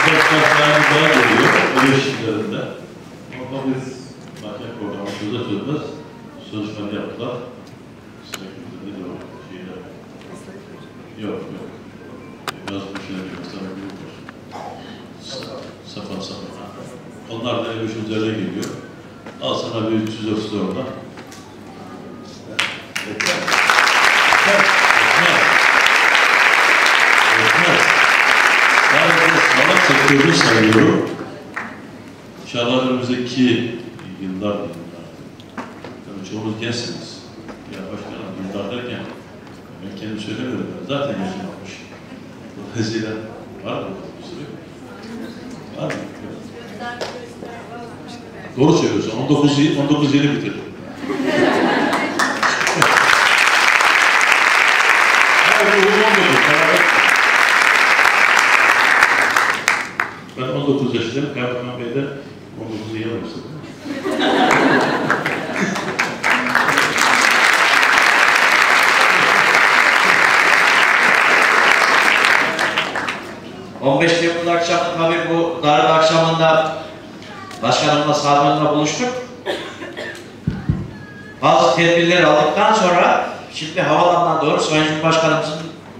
Başkanımızdan geliyor, öyle işlerinde. Ama biz makyaj programı çözmez, sözleşme yaptılar. Ne diyor şeyler? Yok. Yazmış şeyler mesela bir grup var. Safa. Onlar da ev işin üzerine geliyor. Al sana bir 300 orada. Yetmez. Sadece sanat sektörünü sayıyorum. İnşallah önümüzdeki yıllar tabii çoğumuz gençsiniz. Ya başkanım yıllar derken ben kendim söylemiyorum. Zaten yaşım almış. Dolayısıyla var mı bir sürü? Var mı? Doğru söylüyorsun. 19 yılı bitirdim. Ben 19 yaşındayım. Kaymakam Bey'de 19 yıl olmuştu. 15 Temmuz akşamı tabii bu darbe akşamında başkanımla Sadman'la buluştuk. Bazı tedbirleri aldıktan sonra şimdi havalandan doğru Sayın Cumhurbaşkanımızın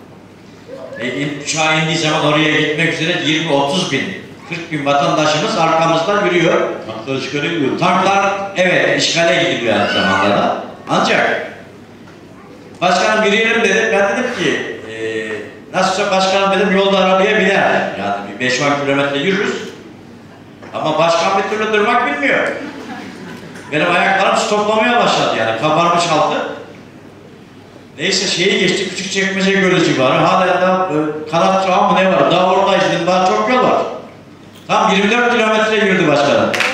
uçağa indiği zaman oraya gitmek üzere 20-30 bin, 40 bin vatandaşımız arkamızdan yürüyor. Tanklar işgale gidiyor. Tanklar evet işgale gidiliyor aynı zamanda da. Ancak başkanım yürüyelim dedi. Ben dedim ki nasılsa başkanım dedim yolda arabaya biner. Yani bir 5-10 kilometre yürürüz. Ama başkan bir türlü durmak bilmiyor. Benim ayaklarım stoplamaya başladı yani. Kabarmış altı. Neyse şeyi geçti, Küçükçekmece Gölü civarı. Hala da kanat trağı mı ne var? Daha oradayız dedim, daha çok yol var. Tam 24 kilometre yürüdü başkanım.